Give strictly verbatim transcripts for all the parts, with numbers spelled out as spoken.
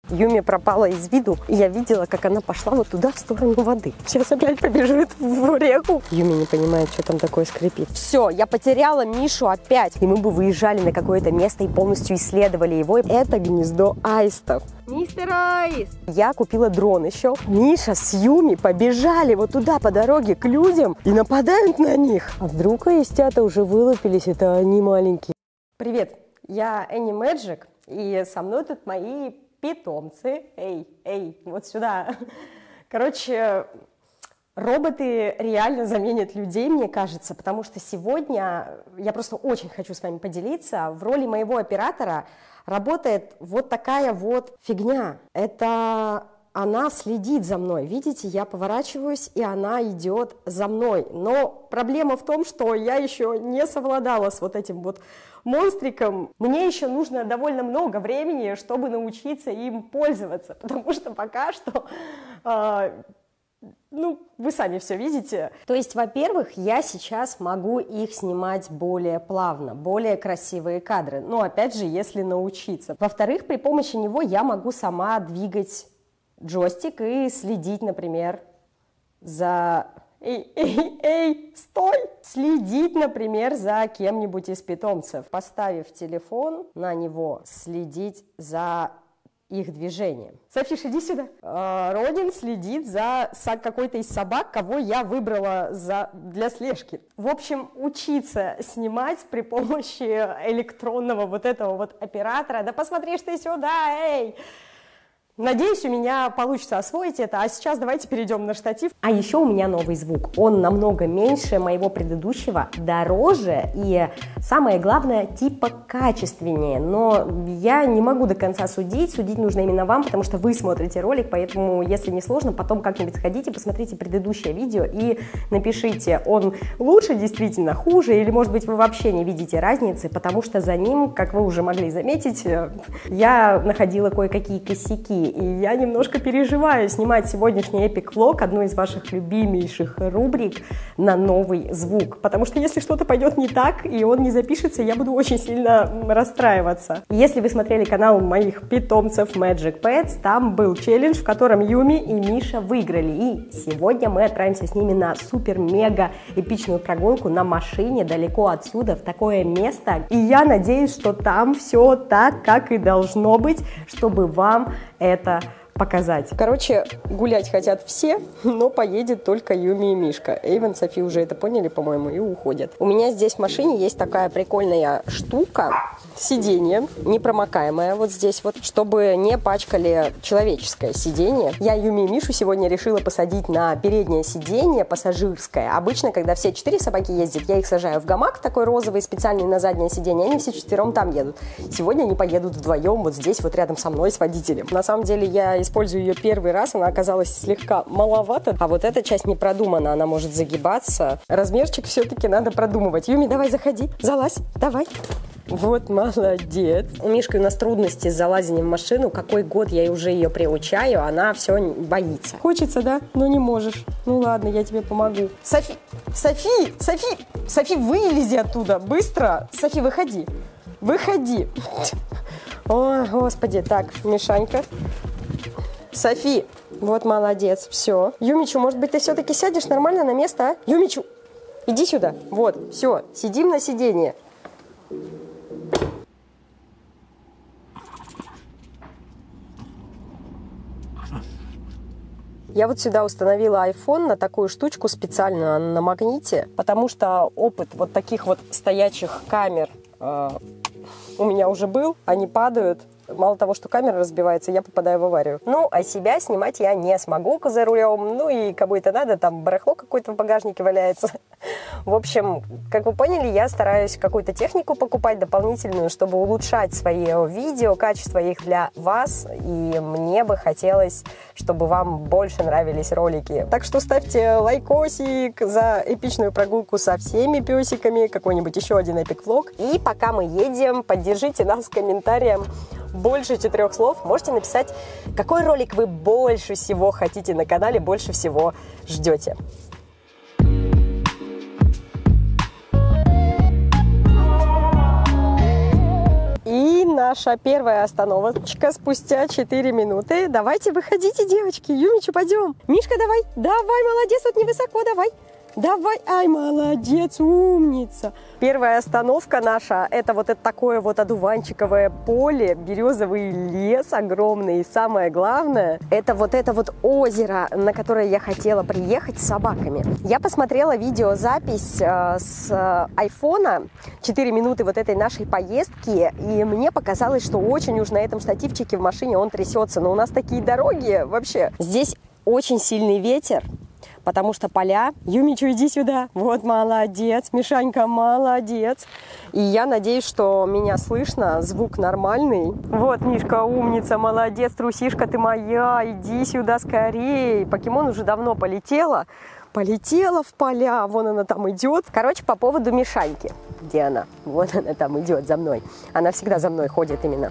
Юми пропала из виду, и я видела, как она пошла вот туда, в сторону воды. Сейчас опять побежит в реку. Юми не понимает, что там такое скрипит. Все, я потеряла Мишу опять. И мы бы выезжали на какое-то место и полностью исследовали его. Это гнездо аистов. Мистер Аист! Я купила дрон еще. Миша с Юми побежали вот туда по дороге к людям и нападают на них. А вдруг аистята уже вылупились, это они маленькие. Привет, я Энни Мэджик, и со мной тут мои питомцы. Эй, эй, вот сюда. Короче, роботы реально заменят людей, мне кажется, потому что сегодня я просто очень хочу с вами поделиться. В роли моего оператора работает вот такая вот фигня. Это она следит за мной. Видите, я поворачиваюсь, и она идет за мной. Но проблема в том, что я еще не совладала с вот этим вот монстриком. Мне еще нужно довольно много времени, чтобы научиться им пользоваться, потому что пока что... Э, Ну, вы сами все видите. То есть, во-первых, я сейчас могу их снимать более плавно, более красивые кадры. Но, опять же, если научиться. Во-вторых, при помощи него я могу сама двигать джойстик и следить, например, за... Эй, эй, эй, стой! Следить, например, за кем-нибудь из питомцев. Поставив телефон на него, следить за... их движением. Софиш, иди сюда. Родин следит за какой-то из собак, кого я выбрала за, для слежки. В общем, учиться снимать при помощи электронного вот этого вот оператора. Да посмотришь ты сюда, эй! Надеюсь, у меня получится освоить это, а сейчас давайте перейдем на штатив. А еще у меня новый звук. Он намного меньше моего предыдущего, дороже и, самое главное, типа качественнее. Но я не могу до конца судить, судить нужно именно вам, потому что вы смотрите ролик, поэтому, если не сложно, потом как-нибудь сходите, посмотрите предыдущее видео и напишите, он лучше, действительно хуже, или, может быть, вы вообще не видите разницы, потому что за ним, как вы уже могли заметить, я находила кое-какие косяки. И я немножко переживаю снимать сегодняшний эпик-влог, одну из ваших любимейших рубрик, на новый звук. Потому что если что-то пойдет не так, и он не запишется, я буду очень сильно расстраиваться. Если вы смотрели канал моих питомцев Magic Pets, там был челлендж, в котором Юми и Миша выиграли. И сегодня мы отправимся с ними на супер-мега-эпичную прогулку на машине далеко отсюда, в такое место. И я надеюсь, что там все так, как и должно быть, чтобы вам это это показать. Короче, гулять хотят все, но поедет только Юми и Мишка. Эйвен, Софи уже это поняли, по-моему, и уходят. У меня здесь в машине есть такая прикольная штука, сиденье, непромокаемое вот здесь вот, чтобы не пачкали человеческое сиденье. Я Юми и Мишу сегодня решила посадить на переднее сиденье пассажирское. Обычно, когда все четыре собаки ездят, я их сажаю в гамак такой розовый, специальный на заднее сиденье, они все четвером там едут. Сегодня они поедут вдвоем вот здесь вот рядом со мной с водителем. На самом деле я использую ее первый раз, она оказалась слегка маловато, а вот эта часть не продумана, она может загибаться. Размерчик все-таки надо продумывать. Юми, давай заходи, залазь, давай. Вот молодец. У Мишки у нас трудности с залазением в машину. Какой год я уже ее приучаю, она все боится. Хочется, да? Но не можешь. Ну ладно, я тебе помогу. Софи, Софи, Софи, Софи, вылези оттуда, быстро. Софи, выходи, выходи. О, господи, так, Мишанька. Софи, вот молодец, все. Юмичу, может быть, ты все-таки сядешь нормально на место, а? Юмичу, иди сюда. Вот, все, сидим на сиденье. Я вот сюда установила iPhone на такую штучку специально на магните, потому что опыт вот таких вот стоячих камер э, у меня уже был, они падают. Мало того, что камера разбивается, я попадаю в аварию. Ну, а себя снимать я не смогу за рулем. Ну, и кому это надо, там барахло какое-то в багажнике валяется. В общем, как вы поняли, я стараюсь какую-то технику покупать дополнительную, чтобы улучшать свои видео, качество их для вас. И мне бы хотелось, чтобы вам больше нравились ролики. Так что ставьте лайкосик за эпичную прогулку со всеми песиками, какой-нибудь еще один эпик-влог. И пока мы едем, поддержите нас комментарием. Больше четырех слов можете написать, какой ролик вы больше всего хотите на канале, больше всего ждете. И наша первая остановочка спустя четыре минуты. Давайте выходите, девочки. Юмичу, пойдем. Мишка, давай. Давай, молодец, вот невысоко, давай. Давай, ай, молодец, умница. Первая остановка наша, это вот это такое вот одуванчиковое поле, березовый лес огромный. И самое главное, это вот это вот озеро, на которое я хотела приехать с собаками. Я посмотрела видеозапись э, с айфона, четыре минуты вот этой нашей поездки, и мне показалось, что очень уж на этом штативчике в машине он трясется. Но у нас такие дороги вообще. Здесь очень сильный ветер. Потому что поля. Юмичу, иди сюда. Вот, молодец. Мишанька, молодец. И я надеюсь, что меня слышно. Звук нормальный. Вот, Мишка, умница, молодец. Трусишка ты моя. Иди сюда скорее. Покемон уже давно полетела. Полетела в поля. Вон она там идет. Короче, по поводу Мишаньки. Где она? Вот она там идет за мной. Она всегда за мной ходит именно.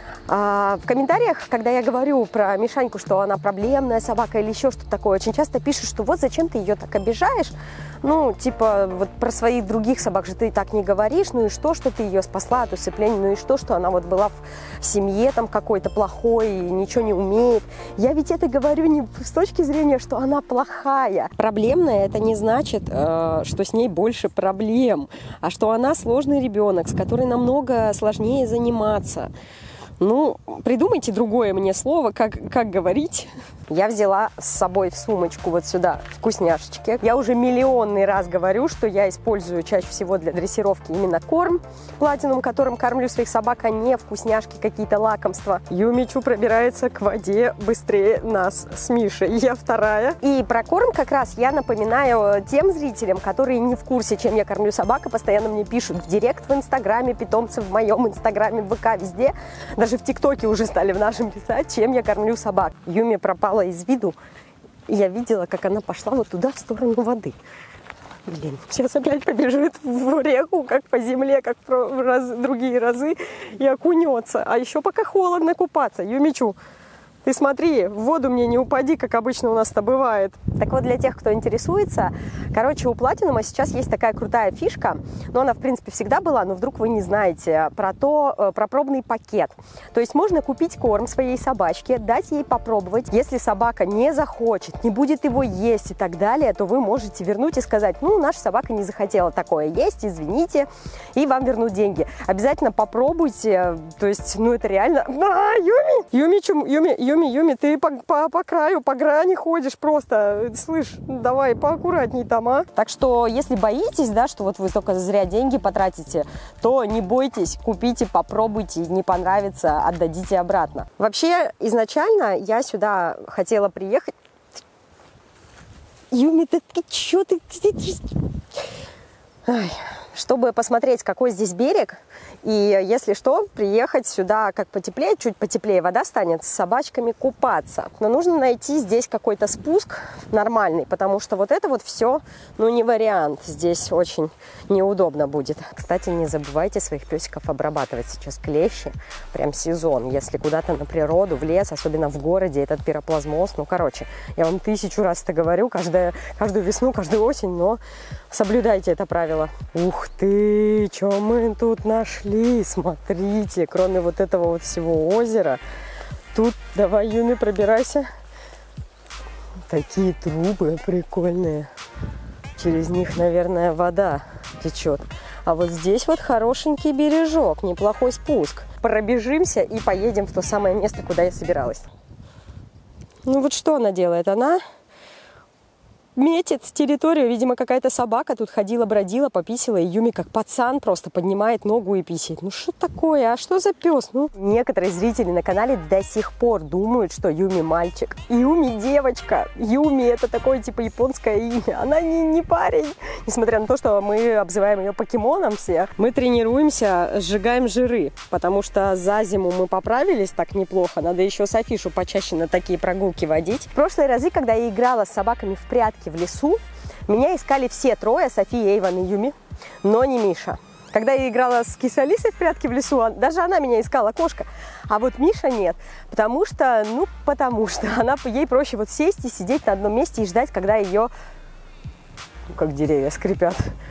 А в комментариях, когда я говорю про Мишаньку, что она проблемная собака или еще что-то такое, очень часто пишут, что вот зачем ты ее так обижаешь. Ну, типа, вот про своих других собак же ты так не говоришь. Ну и что, что ты ее спасла от усыпления? Ну и что, что она вот была в семье там какой-то плохой и ничего не умеет? Я ведь это говорю не с точки зрения, что она плохая. Проблемная это не значит, э, что с ней больше проблем, а что она сложный ребенок, с которой намного сложнее заниматься. Ну, придумайте другое мне слово, как, как говорить. Я взяла с собой в сумочку вот сюда вкусняшечки. Я уже миллионный раз говорю, что я использую чаще всего для дрессировки именно корм Platinum, которым кормлю своих собак, а не вкусняшки, какие-то лакомства. Юмичу пробирается к воде быстрее нас с Мишей. Я вторая. И про корм как раз я напоминаю тем зрителям, которые не в курсе, чем я кормлю собак, и постоянно мне пишут в директ в Инстаграме, питомцы в моем Инстаграме, в ВК, везде. Даже в ТикТоке уже стали в нашем писать, чем я кормлю собак. Юми пропала из виду. Я видела, как она пошла вот туда, в сторону воды. Блин, сейчас опять побежит в реку, как по земле, как в раз, другие разы, и окунется. А еще пока холодно купаться. Юмичу, ты смотри, в воду мне не упади, как обычно у нас-то бывает. Так вот, для тех, кто интересуется, короче, у Platinum сейчас есть такая крутая фишка, но она, в принципе, всегда была, но вдруг вы не знаете, про то, про пробный пакет. То есть можно купить корм своей собачке, дать ей попробовать. Если собака не захочет, не будет его есть и так далее, то вы можете вернуть и сказать, ну, наша собака не захотела такое есть, извините, и вам вернут деньги. Обязательно попробуйте, то есть, ну, это реально... А, Юми! Юми, чум, Юми, Юми! Юми, Юми, ты по, по, по краю, по грани ходишь просто. Слышь, давай поаккуратней там, а. Так что, если боитесь, да, что вот вы только зря деньги потратите, то не бойтесь, купите, попробуйте, не понравится, отдадите обратно. Вообще, изначально я сюда хотела приехать. Юми, ты, ты чё ты... Ай. Чтобы посмотреть, какой здесь берег, и, если что, приехать сюда как потеплее, чуть потеплее вода станет, с собачками купаться. Но нужно найти здесь какой-то спуск нормальный, потому что вот это вот все, ну, не вариант. Здесь очень неудобно будет. Кстати, не забывайте своих песиков обрабатывать. Сейчас клещи, прям сезон. Если куда-то на природу, в лес, особенно в городе, этот пироплазмоз, ну, короче, я вам тысячу раз это говорю, каждая, каждую весну, каждую осень, но соблюдайте это правило. Ух ты, что мы тут нашли? Смотрите, кроме вот этого вот всего озера, тут, давай, Юми, пробирайся. Такие трубы прикольные. Через них, наверное, вода течет. А вот здесь вот хорошенький бережок, неплохой спуск. Пробежимся и поедем в то самое место, куда я собиралась. Ну вот что она делает? Она... метит территорию, видимо, какая-то собака тут ходила, бродила, пописила, и Юми как пацан просто поднимает ногу и писает. Ну что такое, а что за пес? Ну, некоторые зрители на канале до сих пор думают, что Юми мальчик, Юми девочка. Юми это такое типа японское имя, она не, не парень. Несмотря на то, что мы обзываем ее покемоном все, мы тренируемся, сжигаем жиры, потому что за зиму мы поправились так неплохо, надо еще Софишу почаще на такие прогулки водить. В прошлые разы, когда я играла с собаками в прятки в лесу, меня искали все трое, София, Эйван и Юми, но не Миша. Когда я играла с Кисалисой в прятки в лесу, даже она меня искала, кошка, а вот Миша нет, потому что, ну, потому что она, ей проще вот сесть и сидеть на одном месте и ждать, когда ее, ну, как деревья скрипят,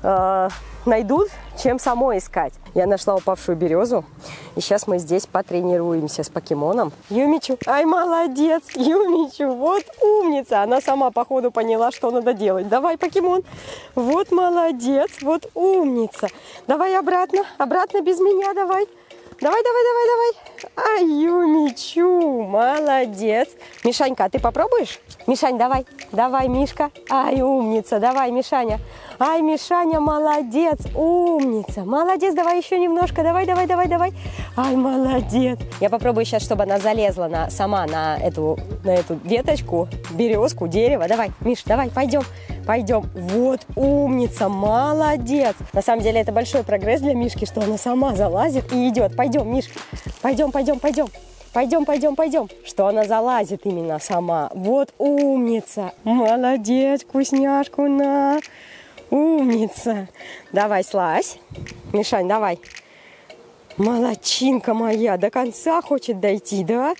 э, найдут, чем самой искать. Я нашла упавшую березу, и сейчас мы здесь потренируемся с покемоном. Юмичу, ай, молодец, Юмичу, вот умница. Она сама, походу, поняла, что надо делать. Давай, покемон, вот молодец, вот умница. Давай обратно, обратно без меня, давай. Давай, давай, давай, давай. Ай, Юмичу, молодец. Мишанька, а ты попробуешь? Мишань, давай, давай, Мишка. Ай, умница, давай, Мишаня. Ай, Мишаня, молодец, умница. Молодец, давай еще немножко, давай, давай, давай, давай. Ай, молодец. Я попробую сейчас, чтобы она залезла на, сама на эту, на эту веточку, березку, дерево. Давай, Миш, давай, пойдем. Пойдем. Вот умница, молодец. На самом деле это большой прогресс для Мишки, что она сама залазит и идет. Пойдем, Миш, пойдем, пойдем, пойдем. Пойдем, пойдем, пойдем. Что она залазит именно сама. Вот умница. Молодец, вкусняшку на. Умница. Давай, слазь. Мишань, давай. Молодчинка моя. До конца хочет дойти, да?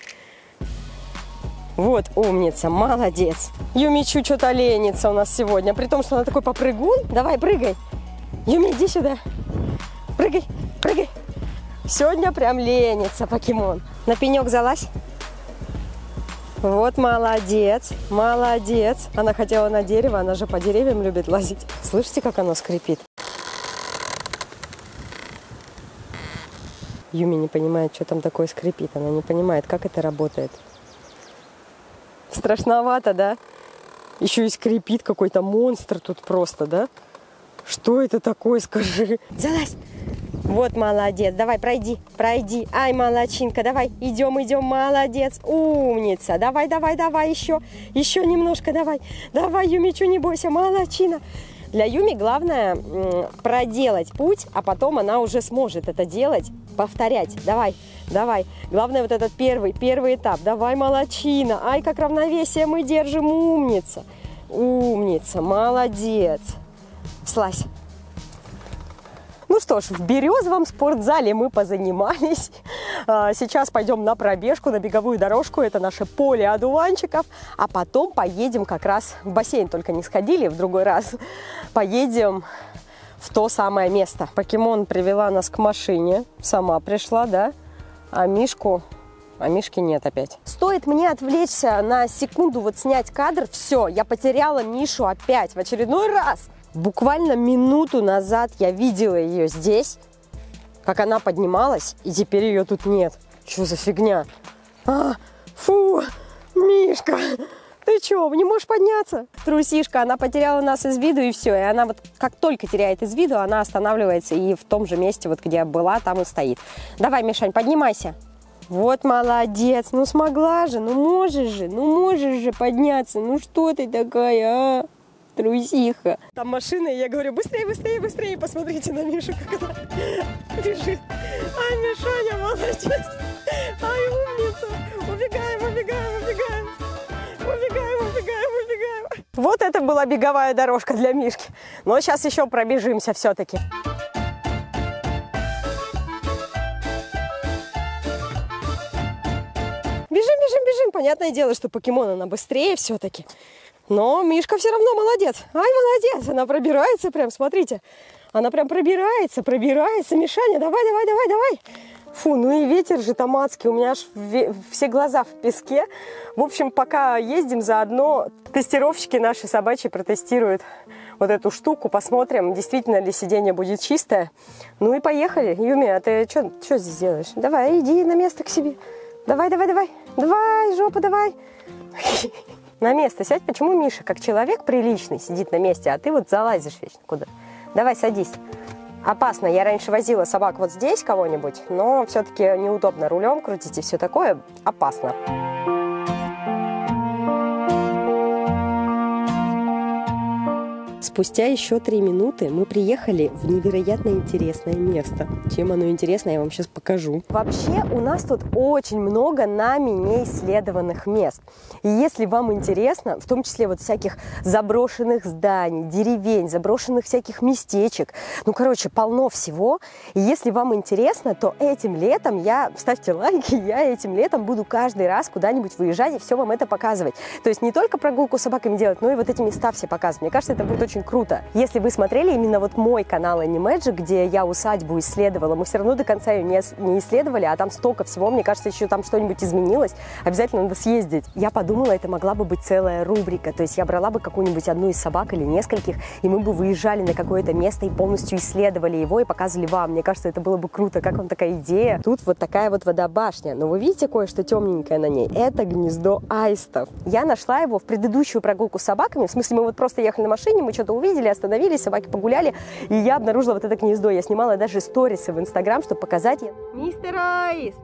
Вот умница, молодец. Юмичу что-то ленится у нас сегодня, при том, что она такой попрыгун. Давай, прыгай. Юми, иди сюда. Прыгай, прыгай. Сегодня прям ленится покемон. На пенек залазь. Вот молодец, молодец. Она хотела на дерево, она же по деревьям любит лазить. Слышите, как оно скрипит? Юми не понимает, что там такое скрипит. Она не понимает, как это работает. Страшновато, да? Еще и скрипит какой-то монстр тут просто, да? Что это такое, скажи? Залазь! Вот молодец, давай, пройди, пройди. Ай, молодчинка, давай, идем, идем, молодец, умница. Давай, давай, давай, еще, еще немножко, давай. Давай, Юмичу, не бойся, молодчина. Для Юми главное проделать путь, а потом она уже сможет это делать, повторять. Давай, давай. Главное вот этот первый, первый этап. Давай, молодчина. Ай, как равновесие мы держим, умница. Умница, молодец. Слазь. Ну что ж, в березовом спортзале мы позанимались. Сейчас пойдем на пробежку, на беговую дорожку. Это наше поле одуванчиков. А потом поедем как раз в бассейн. Только не сходили в другой раз. Поедем в то самое место. Покемон привела нас к машине. Сама пришла, да? А Мишку... А Мишки нет опять. Стоит мне отвлечься на секунду, вот снять кадр. Все, я потеряла Мишу опять в очередной раз. Буквально минуту назад я видела ее здесь, как она поднималась, и теперь ее тут нет. Что за фигня? А, фу, Мишка, ты что, не можешь подняться? Трусишка, она потеряла нас из виду, и все. И она вот как только теряет из виду, она останавливается и в том же месте, вот где была, там и стоит. Давай, Мишань, поднимайся. Вот молодец, ну смогла же, ну можешь же, ну можешь же подняться. Ну что ты такая, а? Трусиха. Там машина, и я говорю, быстрее, быстрее, быстрее. Посмотрите на Мишу, как она бежит. Ай, Мишаня, молодец. Ай, умница. Убегаем, убегаем, убегаем. Убегаем, убегаем, убегаем. Вот это была беговая дорожка для Мишки. Но сейчас еще пробежимся все-таки. Бежим, бежим, бежим. Понятное дело, что покемон она быстрее все-таки. Но Мишка все равно молодец. Ай, молодец. Она пробирается прям, смотрите. Она прям пробирается, пробирается. Мишаня, давай, давай, давай, давай. Фу, ну и ветер же томатский. У меня аж все глаза в песке. В общем, пока ездим, заодно тестировщики наши собачьи протестируют вот эту штуку. Посмотрим, действительно ли сиденье будет чистое. Ну и поехали. Юми, а ты что здесь делаешь? Давай, иди на место к себе. Давай, давай, давай. Давай, жопа, давай. На место сядь. Почему Миша, как человек приличный, сидит на месте, а ты вот залазишь вечно куда? Давай, садись. Опасно. Я раньше возила собак вот здесь кого-нибудь, но все-таки неудобно рулем крутить и все такое. Опасно. Спустя еще три минуты мы приехали в невероятно интересное место. Чем оно интересно, я вам сейчас покажу. Вообще у нас тут очень много нами неисследованных мест. И если вам интересно, в том числе вот всяких заброшенных зданий, деревень, заброшенных всяких местечек, ну, короче, полно всего. И если вам интересно, то этим летом я, ставьте лайки, я этим летом буду каждый раз куда-нибудь выезжать и все вам это показывать. То есть не только прогулку с собаками делать, но и вот эти места все показывать. Мне кажется, это будет очень очень круто. Если вы смотрели именно вот мой канал Animagic, где я усадьбу исследовала, мы все равно до конца ее не, не исследовали, а там столько всего, мне кажется, еще там что-нибудь изменилось, обязательно надо съездить. Я подумала, это могла бы быть целая рубрика, то есть я брала бы какую-нибудь одну из собак или нескольких, и мы бы выезжали на какое-то место и полностью исследовали его и показывали вам. Мне кажется, это было бы круто. Как вам такая идея? Тут вот такая вот водобашня, но вы видите кое-что темненькое на ней? Это гнездо аистов. Я нашла его в предыдущую прогулку с собаками, в смысле мы вот просто ехали на машине, мы что-то увидели, остановились, собаки погуляли, и я обнаружила вот это гнездо. Я снимала даже сторисы в Инстаграм, чтобы показать. Мистер Аист!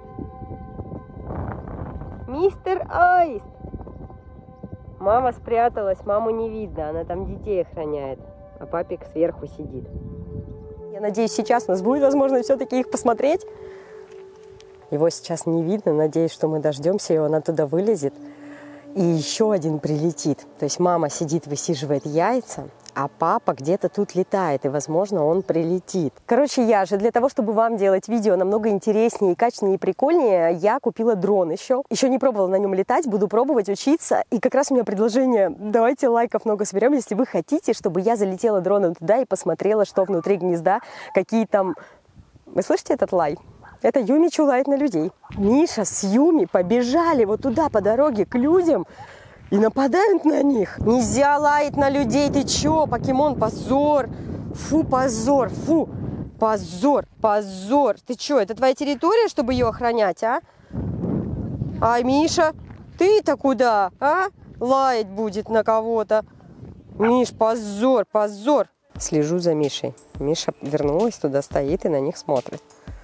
Мистер Аист! Мама спряталась, маму не видно, она там детей охраняет, а папик сверху сидит. Я надеюсь, сейчас у нас будет возможность все-таки их посмотреть. Его сейчас не видно, надеюсь, что мы дождемся, и он оттуда вылезет. И еще один прилетит. То есть мама сидит, высиживает яйца, а папа где-то тут летает, и, возможно, он прилетит. Короче, я же для того, чтобы вам делать видео намного интереснее, и качественнее, и прикольнее, я купила дрон еще. Еще не пробовала на нем летать, буду пробовать, учиться. И как раз у меня предложение, давайте лайков много соберем, если вы хотите, чтобы я залетела дроном туда и посмотрела, что внутри гнезда, какие там... Вы слышите этот лай? Это Юми чулает на людей. Миша с Юми побежали вот туда по дороге к людям и нападают на них. Нельзя лаять на людей. Ты чё, покемон, позор. Фу, позор, фу. Позор, позор. Ты чё, это твоя территория, чтобы ее охранять, а? Ай, Миша, ты-то куда, а? Лаять будет на кого-то. Миш, позор, позор. Слежу за Мишей. Миша вернулась туда, стоит и на них смотрит.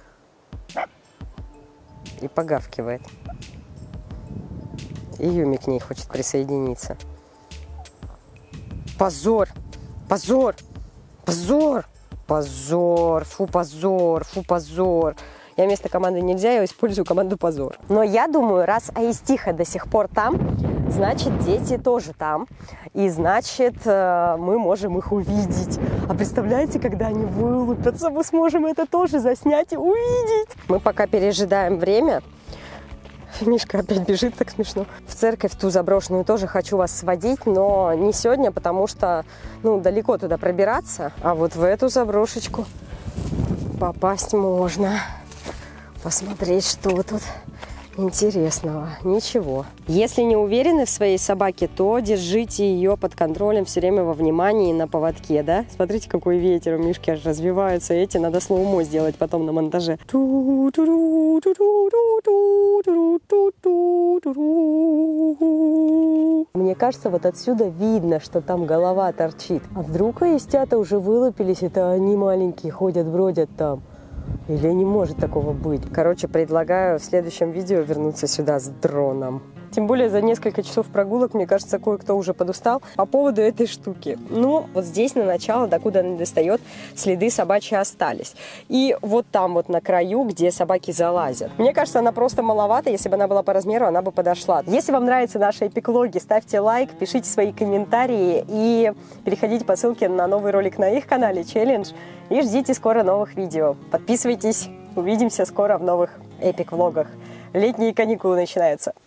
И погавкивает. И Юми к ней хочет присоединиться. Позор! Позор! Позор! Позор! Фу, позор! Фу, позор! Я вместо команды нельзя, я использую команду позор. Но я думаю, раз Аистиха до сих пор там, значит, дети тоже там. И значит, мы можем их увидеть. А представляете, когда они вылупятся, мы сможем это тоже заснять и увидеть. Мы пока пережидаем время. Мишка опять бежит, так смешно. В церковь ту заброшенную тоже хочу вас сводить, но не сегодня, потому что, ну, далеко туда пробираться. А вот в эту заброшечку попасть можно. Посмотреть, что тут интересного. Ничего. Если не уверены в своей собаке, то держите ее под контролем все время во внимании на поводке, да? Смотрите, какой ветер у Мишки аж развиваются. Эти надо слоумо сделать потом на монтаже. Мне кажется, вот отсюда видно, что там голова торчит. А вдруг аистята уже вылупились, это они маленькие ходят, бродят там. Или не может такого быть? Короче, предлагаю в следующем видео вернуться сюда с дроном. Тем более за несколько часов прогулок, мне кажется, кое-кто уже подустал по поводу этой штуки. Ну, вот здесь на начало, докуда она достает, следы собачьи остались. И вот там вот на краю, где собаки залазят. Мне кажется, она просто маловато. Если бы она была по размеру, она бы подошла. Если вам нравятся наши эпиклоги, ставьте лайк, пишите свои комментарии и переходите по ссылке на новый ролик на их канале «Челлендж». И ждите скоро новых видео. Подписывайтесь. Увидимся скоро в новых эпик-влогах. Летние каникулы начинаются.